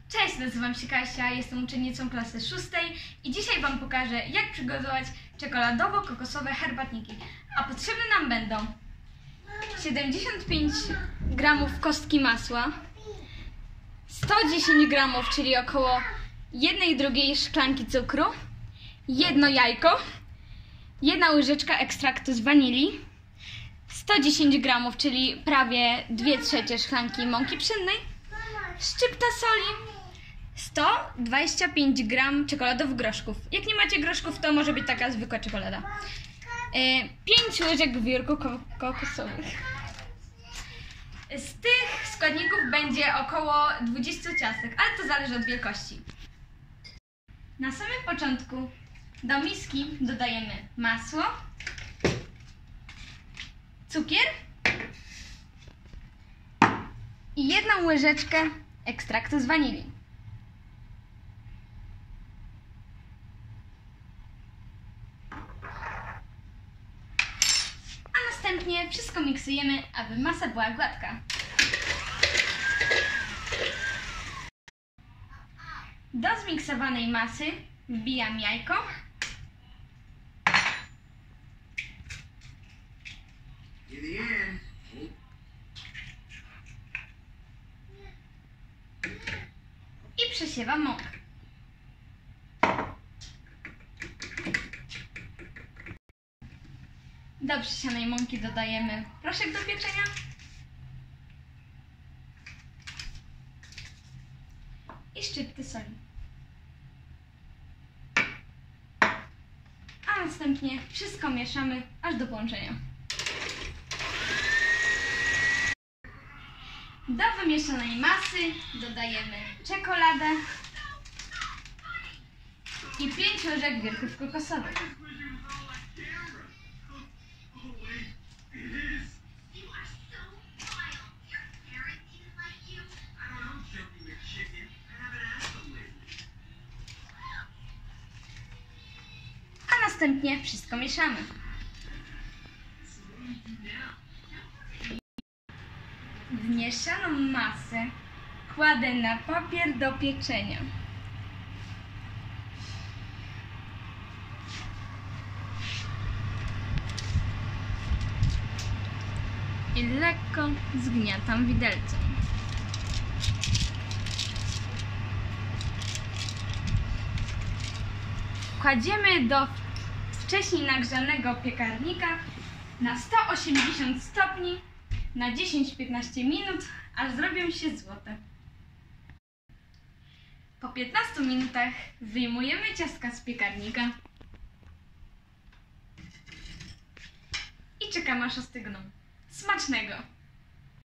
Cześć, nazywam się Kasia, jestem uczennicą klasy 6 i dzisiaj Wam pokażę, jak przygotować czekoladowo-kokosowe herbatniki. A potrzebne nam będą 75 g kostki masła, 110 g, czyli około 1/2 szklanki cukru, jedno jajko, 1 łyżeczka ekstraktu z wanilii, 110 g, czyli prawie 2/3 szklanki mąki pszennej, szczypta soli, 125 g czekoladowych groszków. Jak nie macie groszków, to może być taka zwykła czekolada. 5 łyżek gwórków kokosowych. Z tych składników będzie około 20 ciastek, ale to zależy od wielkości. Na samym początku do miski dodajemy masło, cukier i 1 łyżeczkę ekstraktu z wanilii. A następnie wszystko miksujemy, aby masa była gładka. Do zmiksowanej masy wbijam jajko, i przesiewam mąkę. Do przesianej mąki dodajemy proszek do pieczenia i szczypty soli. A następnie wszystko mieszamy aż do połączenia. Do wymieszanej masy dodajemy czekoladę i 5 łyżek gwórków kokosowych. A następnie wszystko mieszamy. Wmieszaną masę kładę na papier do pieczenia. I lekko zgniatam widelcem. Kładziemy do wcześniej nagrzanego piekarnika na 180 stopni na 10-15 minut, aż zrobią się złote. Po 15 minutach wyjmujemy ciastka z piekarnika i czekamy, aż ostygną. Smacznego!